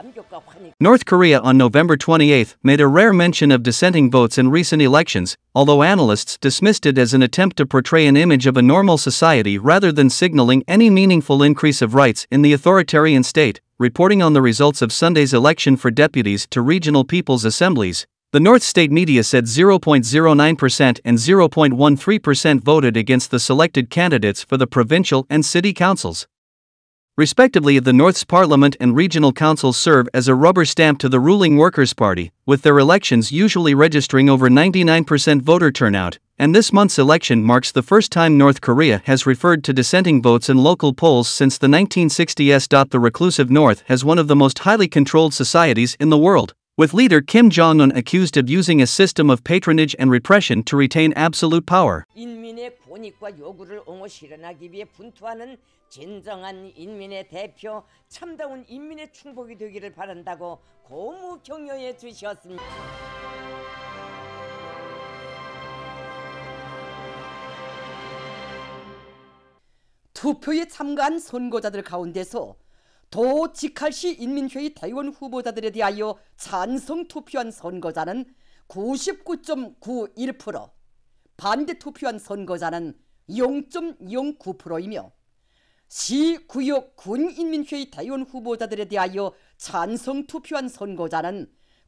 North Korea on November 28 made a rare mention of dissenting votes in recent elections, although analysts dismissed it as an attempt to portray an image of a normal society rather than signaling any meaningful increase of rights in the authoritarian state. Reporting on the results of Sunday's election for deputies to regional people's assemblies, the North State media said 0.09% and 0.13% voted against the selected candidates for the provincial and city councils. Respectively, the North's parliament and regional councils serve as a rubber stamp to the ruling Workers' Party, with their elections usually registering over 99% voter turnout, and this month's election marks the first time North Korea has referred to dissenting votes in local polls since the 1960s. The reclusive North has one of the most highly controlled societies in the world, with leader Kim Jong-un accused of using a system of patronage and repression to retain absolute power. 인민의 권익과 요구를 옹호 실현하기 위해 분투하는 진정한 인민의 대표, 참다운 인민의 충복이 되기를 바란다고 고무 격려해 주셨습니다. 투표에 참가한 선거자들 가운데서 도 직할시 인민회의 대의원 후보자들에 대하여 찬성 투표한 선거자는 99.91%, 반대 투표한 선거자는 0.09%이며 시, 구역, 군인민회의 대의원 후보자들에 대하여 찬성 투표한 선거자는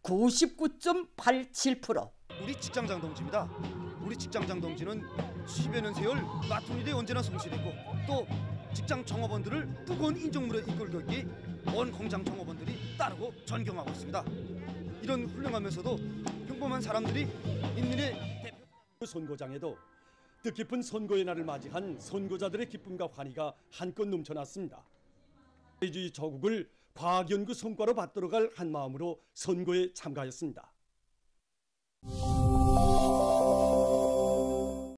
99.87%. 우리 직장장 동지입니다. 우리 직장장 동지는 10여 년 세월 맡은 일에 언제나 성실했고 또 직장 종업원들을 뜨거운 인정물에 이끌기 온 공장 종업원들이 따르고 존경하고 있습니다. 이런 훌륭하면서도 평범한 사람들이 인민의 대표 선거장에도 뜻깊은 선거의 날을 맞이한 선거자들의 기쁨과 환희가 한껏 넘쳐났습니다. 사회주의 저국을 과학 연구 성과로 받들어갈 한 마음으로 선거에 참가했습니다.